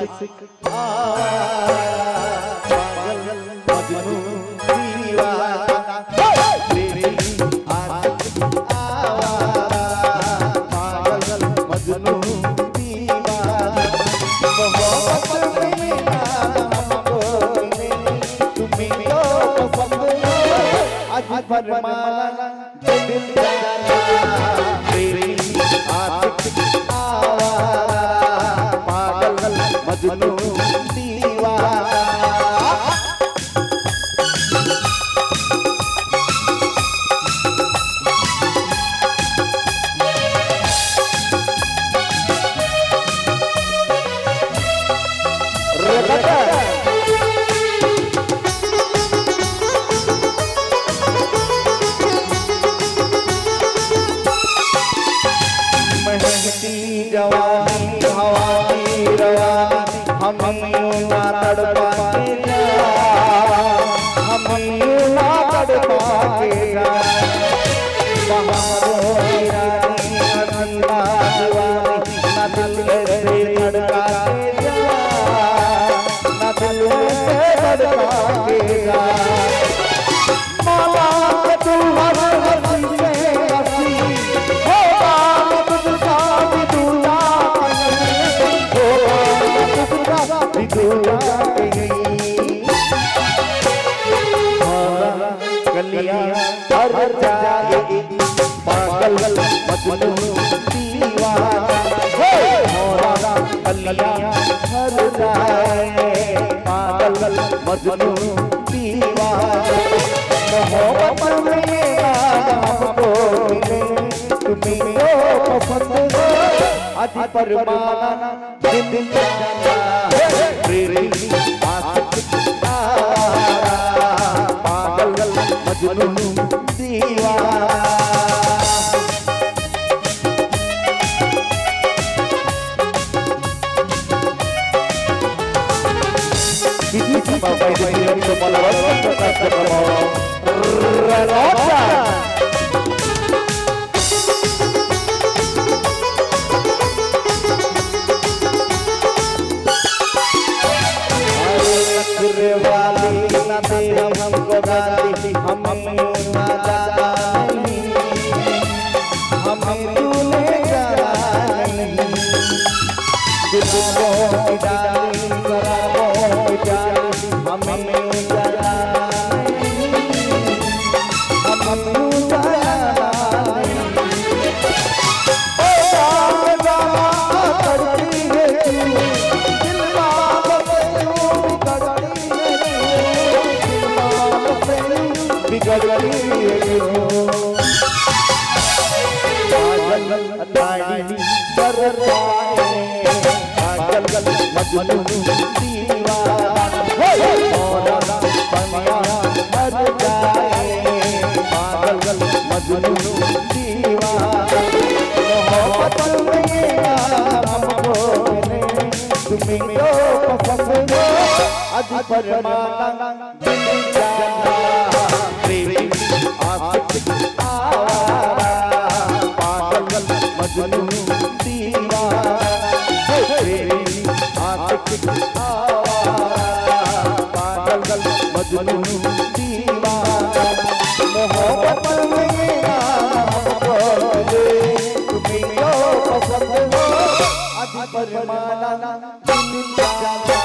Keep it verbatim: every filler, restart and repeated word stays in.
आशिक पागल मजनू दीवाना तेरी आशिक पागल मजनू दीवाना मोहब्बत में हमको तुम्हें तो पसंद आज फरमाना दिल जाना तेरी आशिक पागल मजनू दीवाना जवानी हवानी रवानी हम यूं ना तड़पाएगा हम यूं ना तड़पाएगा बहारों की रानी हसीना दीवानी ना दिल से धड़काएगा ना दिल से धड़काएगा माला के तू हर हंसी से हंसी होगा तुझसा दूल्हा गलियां हर जाए पागल मजनू दीवाना गलियां हर जाए पागल मजनू दीवाना मोहब्बत में हमको मिले तुम्हें तो पसंद आज परमाना दिल जाना तेरी आशिक पागल मजनू दीवाना किसी की बाबा इधर तो मलबस तो करते करो रनोटा वाली ना दे हमको गाली हम ना जाना नहीं हम तूने जाना नहीं दिलों की डाली शराबों की डाली हमें जाना नहीं हम जाना नहीं ओ जाना करती है दिल बिगड़ती है पागल अताड़ी बरवाए पागल मजनू दीवाना मोरा पनिया मर जाए पागल मजनू दीवाना मोहब्बत में हमको मिले तुम्हें तो पसंद आज परमाना दिल जाना तेरी आशिक पागल मजनू दीवाना तेरी आशिक पागल मजनू दीवाना मोहब्बत में हमको मिले तुम्हें तो पसंद आज परमाना दिल जाना